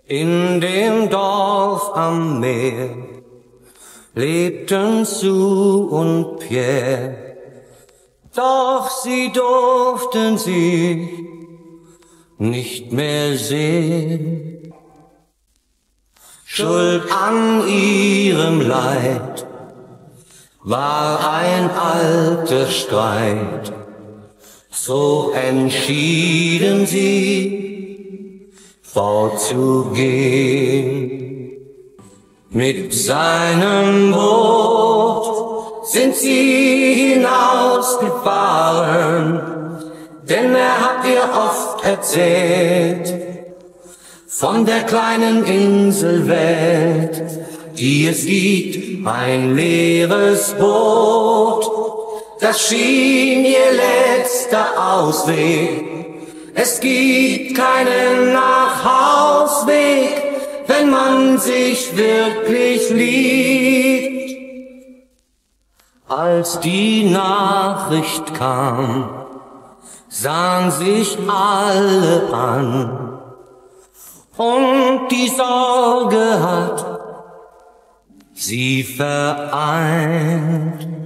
In dem Dorf am Meer lebten Sue und Pierre, doch sie durften sich nicht mehr sehen. Schuld an ihrem Leid war ein alter Streit, so entschieden sie fortzugehen. Mit seinem Boot sind sie hinausgefahren, denn er hat ihr oft erzählt von der kleinen Inselwelt, die es gibt, ein leeres Boot. Das schien ihr letzter Ausweg. Es gibt keinen Nachhausweg, wenn man sich wirklich liebt. Als die Nachricht kam, sahen sich alle an, und die Sorge hat sie vereint.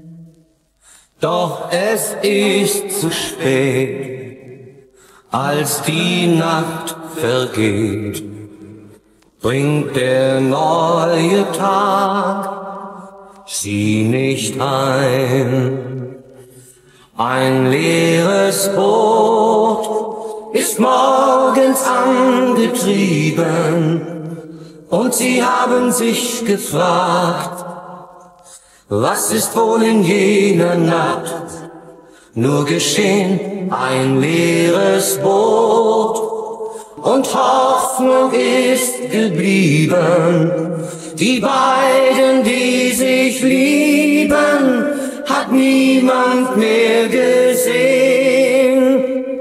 Doch es ist zu spät, als die Nacht vergeht, bringt der neue Tag sie nicht heim. Ein leeres Boot ist morgens angetrieben, und sie haben sich gefragt, was ist wohl in jener Nacht nur geschehen? Ein leeres Boot und Hoffnung ist geblieben. Die beiden, die sich lieben, hat niemand mehr gesehen.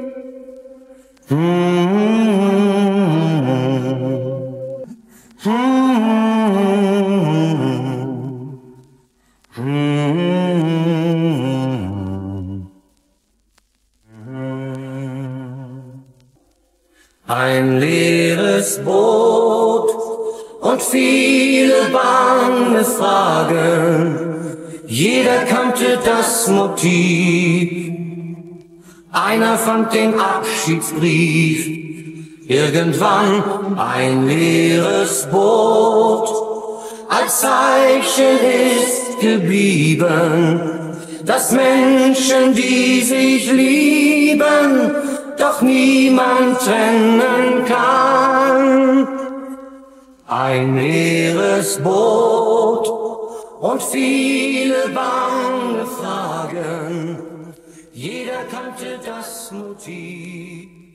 Ein leeres Boot und viele bange Fragen, jeder kannte das Motiv. Einer fand den Abschiedsbrief, irgendwann ein leeres Boot. Als Zeichen ist geblieben, dass Menschen, die sich lieben, doch niemand trennen kann. Ein leeres Boot und viele bange Fragen, jeder kannte das Motiv.